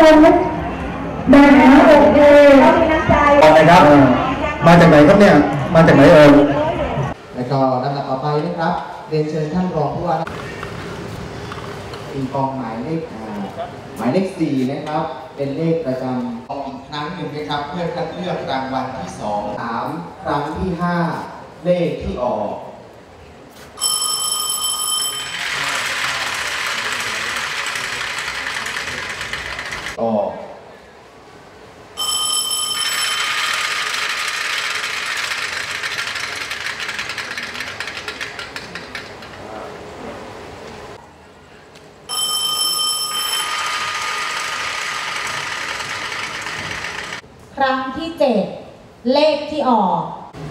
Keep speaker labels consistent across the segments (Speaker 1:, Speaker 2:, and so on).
Speaker 1: นไหมได้นะโอเคนะครับมาจากไหนครับเนี่ยมาจากไหน
Speaker 2: แล้วก็ลำดับต่อไปนะครับเรียนเชิญท่านรองผู้ว่าปิงปองหมายเลข4นะครับเป็นเลขประจำอีกครั้งหนึ่งนะครับเพื่อคัดเลือกรางวัลที่2 3ครั้งที่5เลขที่ออก
Speaker 3: ครั้งที่7เลขที่ออก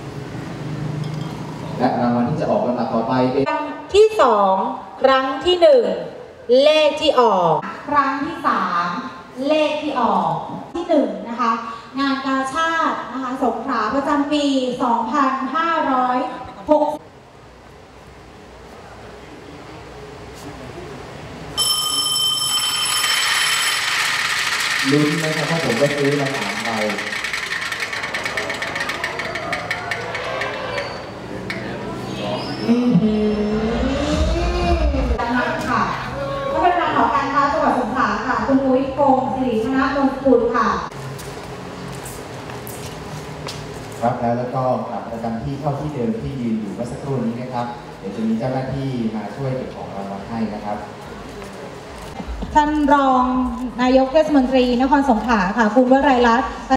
Speaker 2: และรางวัลที่จะออกลำดับต่อไปเป็น
Speaker 3: ครั้งที่2ครั้งที่1เลขที่ออกครั้งที่3เลขที่ออกที่1นะคะงานกาชาดนะคะสงขลาประจำปี 2560
Speaker 2: ลุ้นนะครับเพราะผมก็ซื้อมา3 ใบ
Speaker 3: ค่ะก็เป็นทางของการค้าจังหวัดสงขลาค่ะคุณนุ้ยพงศ์สิริธนนนกุลค่ะ
Speaker 2: ครับแล้วก็กลับประจำที่เข้าที่เดิมที่ยืนอยู่เมื่อสักครู่นี้นะครับเดี๋ยวจะมีเจ้าหน้าที่มาช่วยเก็บของรางวัลให้นะครับ
Speaker 3: ท่านรองนายกเทศมนตรีนครสงขลาค่ะคุณวรัยรัตน์